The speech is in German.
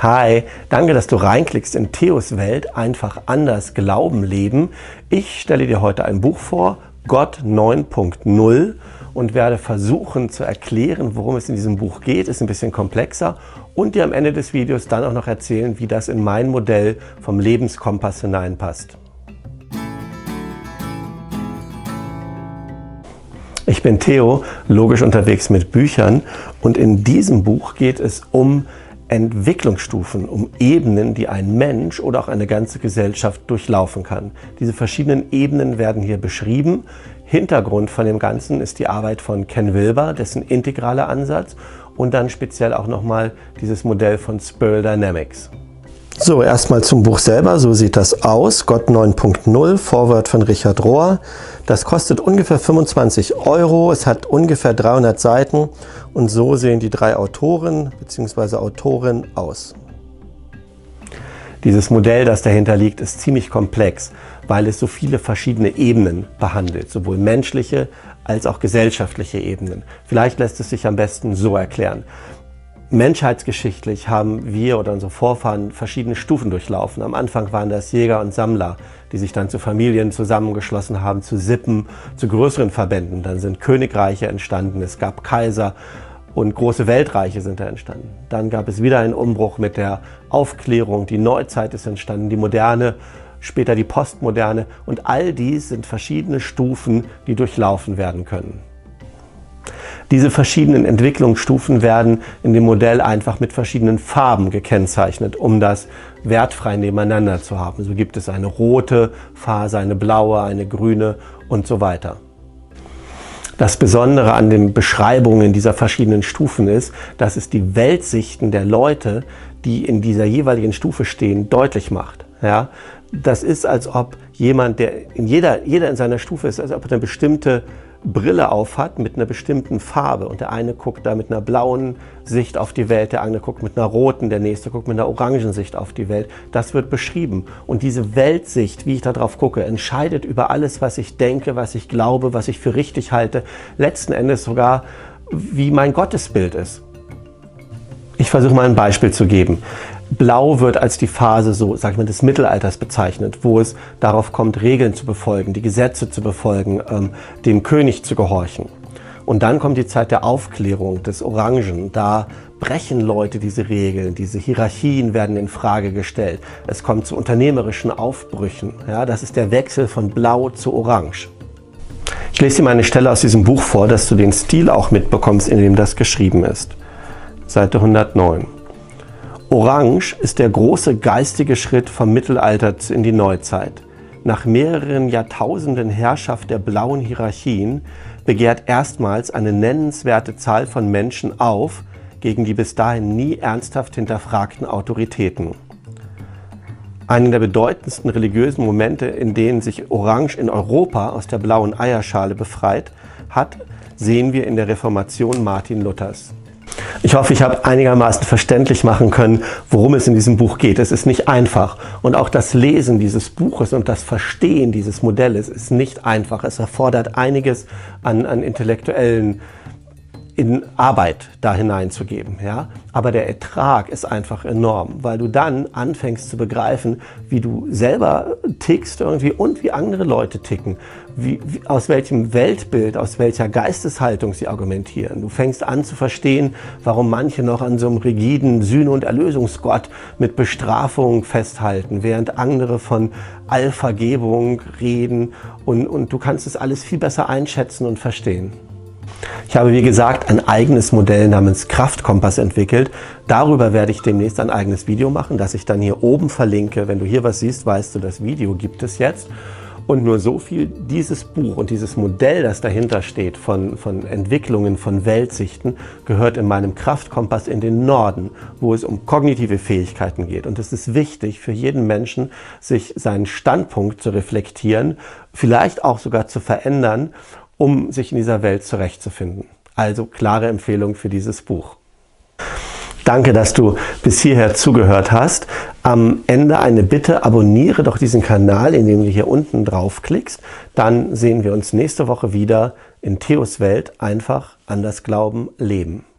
Hi, danke, dass du reinklickst in Theos Welt, einfach anders glauben, leben. Ich stelle dir heute ein Buch vor, Gott 9.0, und werde versuchen zu erklären, worum es in diesem Buch geht. Ist ein bisschen komplexer und dir am Ende des Videos dann auch noch erzählen, wie das in mein Modell vom Lebenskompass hineinpasst. Ich bin Theo, logisch unterwegs mit Büchern, und in diesem Buch geht es um Entwicklungsstufen, um Ebenen, die ein Mensch oder auch eine ganze Gesellschaft durchlaufen kann. Diese verschiedenen Ebenen werden hier beschrieben. Hintergrund von dem Ganzen ist die Arbeit von Ken Wilber, dessen integraler Ansatz, und dann speziell auch nochmal dieses Modell von Spiral Dynamics. So, erstmal zum Buch selber. So sieht das aus. Gott 9.0, Vorwort von Richard Rohr. Das kostet ungefähr 25 €. Es hat ungefähr 300 Seiten. Und so sehen die drei Autoren bzw. Autorinnen aus. Dieses Modell, das dahinter liegt, ist ziemlich komplex, weil es so viele verschiedene Ebenen behandelt. Sowohl menschliche als auch gesellschaftliche Ebenen. Vielleicht lässt es sich am besten so erklären. Menschheitsgeschichtlich haben wir oder unsere Vorfahren verschiedene Stufen durchlaufen. Am Anfang waren das Jäger und Sammler, die sich dann zu Familien zusammengeschlossen haben, zu Sippen, zu größeren Verbänden. Dann sind Königreiche entstanden, es gab Kaiser und große Weltreiche sind da entstanden. Dann gab es wieder einen Umbruch mit der Aufklärung, die Neuzeit ist entstanden, die Moderne, später die Postmoderne, und all dies sind verschiedene Stufen, die durchlaufen werden können. Diese verschiedenen Entwicklungsstufen werden in dem Modell einfach mit verschiedenen Farben gekennzeichnet, um das wertfrei nebeneinander zu haben. So gibt es eine rote Phase, eine blaue, eine grüne und so weiter. Das Besondere an den Beschreibungen dieser verschiedenen Stufen ist, dass es die Weltsichten der Leute, die in dieser jeweiligen Stufe stehen, deutlich macht. Ja? Das ist, als ob jemand, der jeder in seiner Stufe ist, als ob er eine bestimmte Brille auf hat mit einer bestimmten Farbe, und der eine guckt da mit einer blauen Sicht auf die Welt, der andere guckt mit einer roten, der nächste guckt mit einer orangen Sicht auf die Welt. Das wird beschrieben, und diese Weltsicht, wie ich da drauf gucke, entscheidet über alles, was ich denke, was ich glaube, was ich für richtig halte, letzten Endes sogar, wie mein Gottesbild ist. Ich versuche mal ein Beispiel zu geben. Blau wird als die Phase, so sag ich mal, des Mittelalters bezeichnet, wo es darauf kommt, Regeln zu befolgen, die Gesetze zu befolgen, dem König zu gehorchen. Und dann kommt die Zeit der Aufklärung, des Orangen. Da brechen Leute diese Regeln, diese Hierarchien werden in Frage gestellt. Es kommt zu unternehmerischen Aufbrüchen. Ja, das ist der Wechsel von Blau zu Orange. Ich lese dir mal eine Stelle aus diesem Buch vor, dass du den Stil auch mitbekommst, in dem das geschrieben ist. Seite 109. Orange ist der große geistige Schritt vom Mittelalter in die Neuzeit. Nach mehreren Jahrtausenden Herrschaft der blauen Hierarchien begehrt erstmals eine nennenswerte Zahl von Menschen auf gegen die bis dahin nie ernsthaft hinterfragten Autoritäten. Einen der bedeutendsten religiösen Momente, in denen sich Orange in Europa aus der blauen Eierschale befreit hat, sehen wir in der Reformation Martin Luthers. Ich hoffe, ich habe einigermaßen verständlich machen können, worum es in diesem Buch geht. Es ist nicht einfach, und auch das Lesen dieses Buches und das Verstehen dieses Modells ist nicht einfach. Es erfordert einiges an intellektuellen Arbeit da hineinzugeben. Ja? Aber der Ertrag ist einfach enorm, weil du dann anfängst zu begreifen, wie du selber tickst irgendwie und wie andere Leute ticken, aus welchem Weltbild, aus welcher Geisteshaltung sie argumentieren. Du fängst an zu verstehen, warum manche noch an so einem rigiden Sühne- und Erlösungsgott mit Bestrafung festhalten, während andere von Allvergebung reden, und du kannst es alles viel besser einschätzen und verstehen. Ich habe, wie gesagt, ein eigenes Modell namens Kraftkompass entwickelt. Darüber werde ich demnächst ein eigenes Video machen, das ich dann hier oben verlinke. Wenn du hier was siehst, weißt du, das Video gibt es jetzt. Und nur so viel, dieses Buch und dieses Modell, das dahinter steht, von Entwicklungen, von Weltsichten, gehört in meinem Kraftkompass in den Norden, wo es um kognitive Fähigkeiten geht. Und es ist wichtig für jeden Menschen, sich seinen Standpunkt zu reflektieren, vielleicht auch sogar zu verändern, um sich in dieser Welt zurechtzufinden. Also klare Empfehlung für dieses Buch. Danke, dass du bis hierher zugehört hast. Am Ende eine Bitte: Abonniere doch diesen Kanal, indem du hier unten draufklickst. Dann sehen wir uns nächste Woche wieder in Theos Welt, einfach anders glauben, leben.